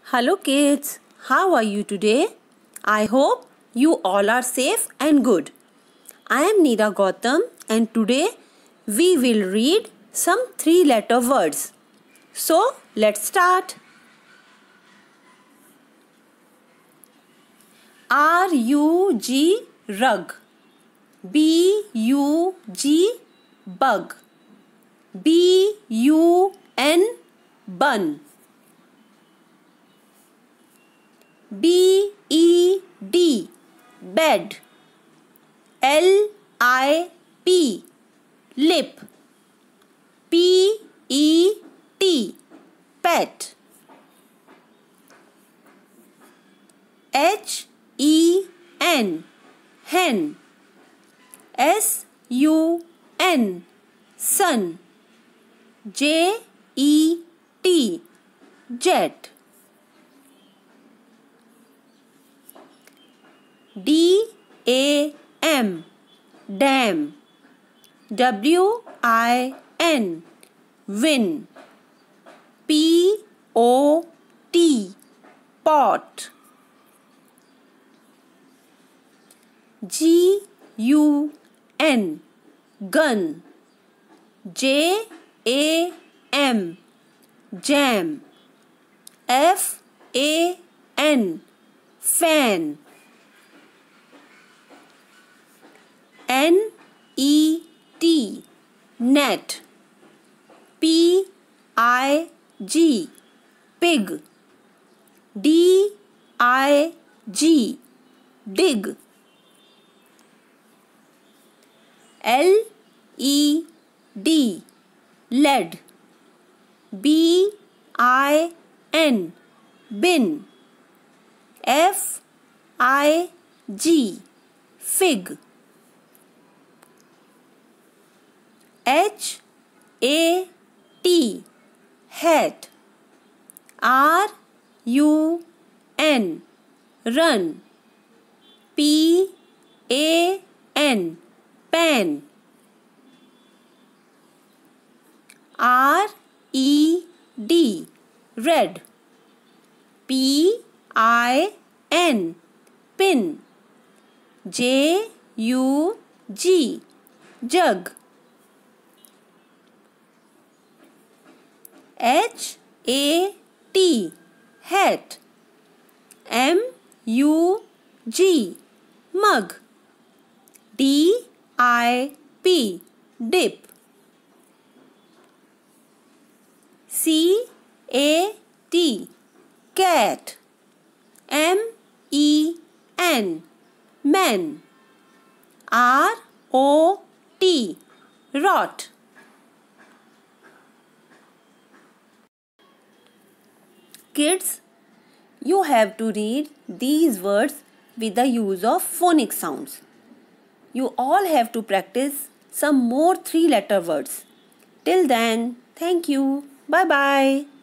Hello kids, how are you today? I hope you all are safe and good. I am Neera Gautam and today we will read some 3-letter words. So let's start. R-U-G rug, B-U-G bug, B-U-N bun, B-E-D bed, L-I-P lip, P-E-T pet, H-E-N hen, S-U-N sun, J-E-T jet, D-A-M dam, W-I-N win, P-O-T pot, G-U-N gun, J-A-M jam, F-A-N fan, N-E-T net, P-I-G pig, D-I-G dig, L-E-D lead, B-I-N bin, F-I-G fig, H-A-T hat, R-U-N run, P-A-N pan, R-E-D red, P-I-N pin, J-U-G jug, H-A-T hat, M-U-G mug, D-I-P dip, C-A-T cat, M-E-N man, R-O-T rot. Kids, you have to read these words with the use of phonic sounds. You all have to practice some more 3-letter words. Till then, thank you. Bye-bye.